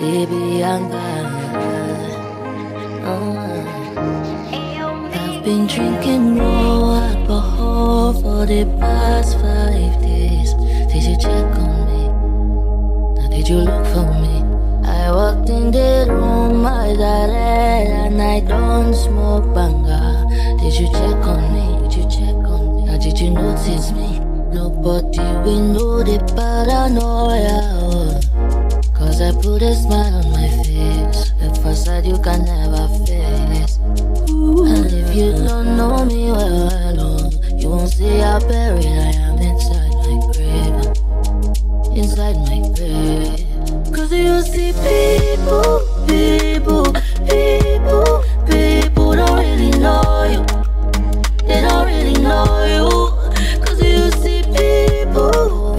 Libianca. I've been drinking more alcohol for the past 5 days. Did you check on me? Now did you look for me? I walked in the room, eyes are red, and I don't smoke banga. Did you check on me? Did you check on me? Now did you notice me? Nobody will know the paranoia. Cause I put a smile on my face, a facade you can never face. And if you don't know me well, you won't see how buried I am inside my grave. Inside my grave. Cause you see people don't really know you. They don't really know you. Cause you see people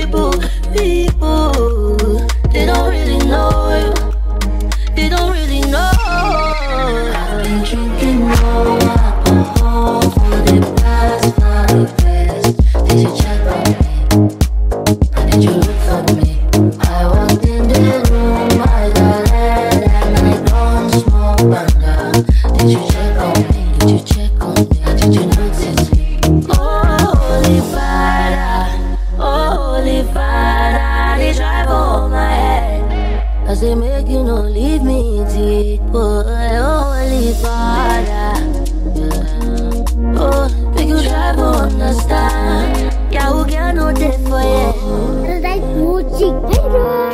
they don't really know you. They don't really know. I've been drinking more alcohol for the past 5 days. Did you check on me? Or did you look for me? I walked in the room, eyes are red, and I don't smoke banga. Did you check on me? Did you check on me? Or did you notice me? Oh, Holy Father, they drive on my head. I say make you no leave me deep, boy. Holy Father, yeah. Oh, make you try to understand. Yeah, who can know that for you? Cause I music.